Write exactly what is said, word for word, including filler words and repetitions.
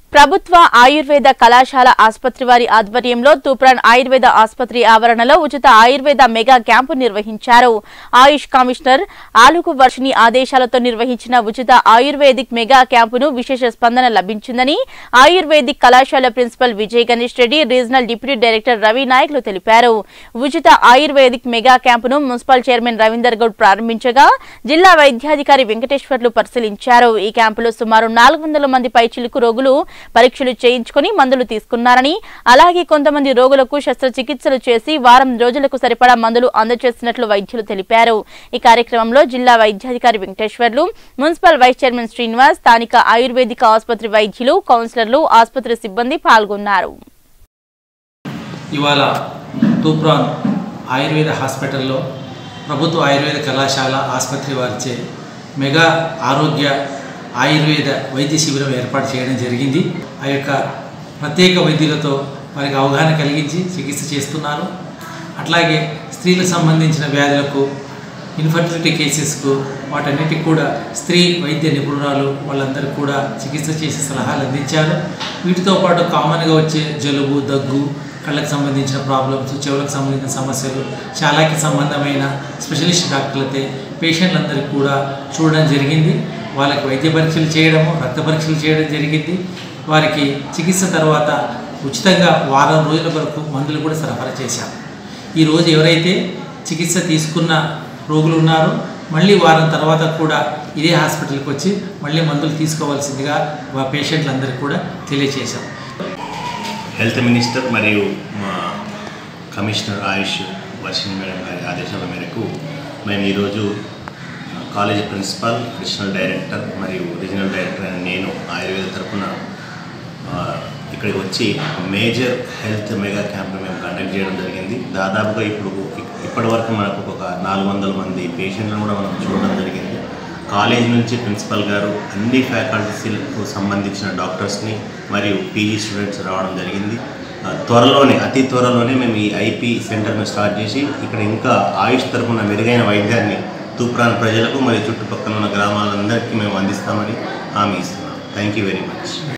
ప్రభుత్వ ఆయుర్వేద కళాశాల ఆసుపత్రి వారి ఆధ్వర్యంలో తూప్రాన్ ఆయుర్వేద ఆసుపత్రి ఆవరణలో ఉచిత ఆయుర్వేద మెగా క్యాంపు నిర్వహించారు. ఆయుష్ కమిషనర్ ఆలుకు వర్షిని ఆదేశాలతో నిర్వహించిన ఉచిత ఆయుర్వేదిక్ మెగా క్యాంపును విశేష స్పందన లభించిందని ఆయుర్వేదిక్ కళాశాల principal Vijay Ganesh Reddy, regional deputy director Ravi నాయకులు తెలిపారు. ఉచిత ఆయుర్వేదిక్ మెగా క్యాంపును మున్సిపల్ చైర్మన్ రవీందర్ గౌడ్ ప్రారంభించగా జిల్లా వైద్యాధికారి వెంకటేశ్వర్లు పరిశీలించారు. ఈ క్యాంపులో సుమారు నాలుగు వందల మంది పైచిలుకు రోగులు పరీక్షలు చేయించుకుని మందులు తీసుకున్నారని, అలాగే కొంతమంది రోగులకు శస్త్రచికిత్సలు చేసి వారం రోజులకు సరిపడా మందులు అందజేసినట్లు వైద్యులు తెలిపారు. ఈ కార్యక్రమంలో జిల్లా వైద్యాధికారి Venkateswarlu, municipal vice chairman Srinivas, స్థానిక ఆయుర్వేదిక ఆసుపత్రి వైద్యులు, కౌన్సిలర్లు, ఆసుపత్రి సిబ్బంది పాల్గొన్నారు. ఇవాళ తూప్రాన్ ఆయుర్వేద హాస్పిటల్లో ప్రభుత్వ ఆయుర్వేద కళాశాల ఆసుపత్రి వారిచే మెగా ఆరోగ్య ఆయుర్వేద వైద్య శిబిరం ఏర్పాటు చేయడం జరిగింది. ఆ యొక్క ప్రత్యేక వైద్యులతో వారికి అవగాహన కలిగించి చికిత్స చేస్తున్నారు. అట్లాగే స్త్రీలకు సంబంధించిన వ్యాధులకు, ఇన్ఫర్టిలిటీ కేసెస్కు, వాటన్నిటికి కూడా స్త్రీ వైద్య నిపుణురాలు వాళ్ళందరికీ కూడా చికిత్స చేసే సలహాలు అందించారు. వీటితో పాటు కామన్గా వచ్చే జలుబు, దగ్గు, కళ్ళకు సంబంధించిన ప్రాబ్లమ్స్, చెవులకు సంబంధించిన సమస్యలు, చాలాకి సంబంధమైన స్పెషలిస్ట్ డాక్టర్లతో పేషెంట్లందరికీ కూడా చూడడం జరిగింది. వాళ్ళకి వైద్య పరీక్షలు చేయడము, రక్త పరీక్షలు చేయడం జరిగింది. వారికి చికిత్స తర్వాత ఉచితంగా వారం రోజుల వరకు మందులు కూడా సరఫరా చేశాం. ఈరోజు ఎవరైతే చికిత్స తీసుకున్న రోగులు ఉన్నారో మళ్ళీ వారం తర్వాత కూడా ఇదే హాస్పిటల్కి వచ్చి మళ్ళీ మందులు తీసుకోవాల్సిందిగా మా పేషెంట్లందరికీ కూడా తెలియజేశాం. హెల్త్ మినిస్టర్ మరియు మా కమిషనర్ ఆయుష్ వర్షిని మేడం గారి ఆదేశాల మేరకు మేము ఈరోజు కాలేజీ ప్రిన్సిపల్, అడిషనల్ డైరెక్టర్ మరియు రీజనల్ డైరెక్టర్ అని నేను ఆయుర్వేద తరఫున ఇక్కడికి వచ్చి మేజర్ హెల్త్ మెగా క్యాంప్ను మేము కండక్ట్ చేయడం జరిగింది. దాదాపుగా ఇప్పుడు ఇప్పటి వరకు మనకు ఒక నాలుగు వందల మంది పేషెంట్లను కూడా మనం చూడడం జరిగింది. కాలేజ్ నుంచి ప్రిన్సిపల్ గారు అన్ని ఫ్యాకల్టీస్కు సంబంధించిన డాక్టర్స్ని మరియు పీజీ స్టూడెంట్స్ రావడం జరిగింది. త్వరలోనే అతి త్వరలోనే మేము ఈ ఐపీ సెంటర్ను స్టార్ట్ చేసి ఇక్కడ ఇంకా ఆయుష్ తరఫున మెరుగైన వైద్యాన్ని తూప్రాన్ ప్రజలకు మరియు చుట్టుపక్కల ఉన్న గ్రామాలందరికీ మేము అందిస్తామని హామీ ఇస్తున్నాం. Thank you very much.